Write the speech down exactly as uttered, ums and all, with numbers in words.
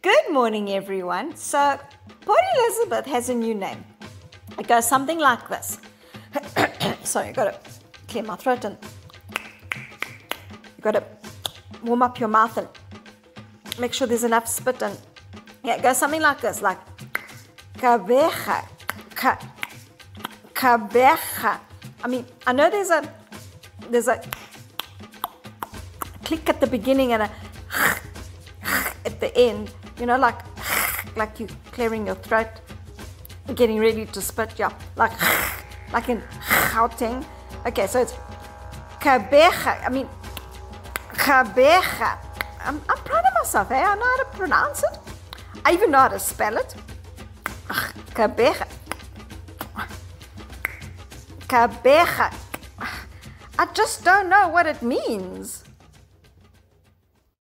Good morning, everyone. So, Port Elizabeth has a new name. It goes something like this. Sorry, I've got to clear my throat and you've got to warm up your mouth and make sure there's enough spit. And yeah, it goes something like this, like Gqeberha, Gqeberha. I mean, I know there's a there's a click at the beginning and a at the end. You know, like like you clearing your throat, getting ready to spit. Yeah, like like in Gauteng. Okay, so it's Gqeberha. I mean, Gqeberha. I'm, I'm proud of myself, eh? I know how to pronounce it. I even know how to spell it. Gqeberha. Gqeberha. I just don't know what it means.